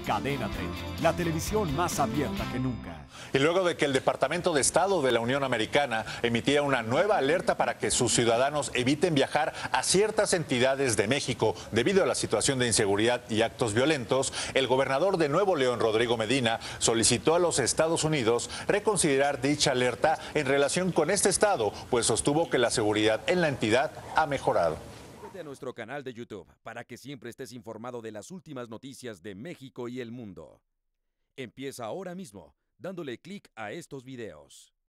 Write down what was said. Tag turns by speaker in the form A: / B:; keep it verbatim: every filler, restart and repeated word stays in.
A: Cadena treinta, la televisión más abierta que nunca.
B: Y luego de que el Departamento de Estado de la Unión Americana emitía una nueva alerta para que sus ciudadanos eviten viajar a ciertas entidades de México debido a la situación de inseguridad y actos violentos, el gobernador de Nuevo León, Rodrigo Medina, solicitó a los Estados Unidos reconsiderar dicha alerta en relación con este estado, pues sostuvo que la seguridad en la entidad ha mejorado.
C: Suscríbete a nuestro canal de YouTube para que siempre estés informado de las últimas noticias de México y el mundo. Empieza ahora mismo dándole clic a estos videos.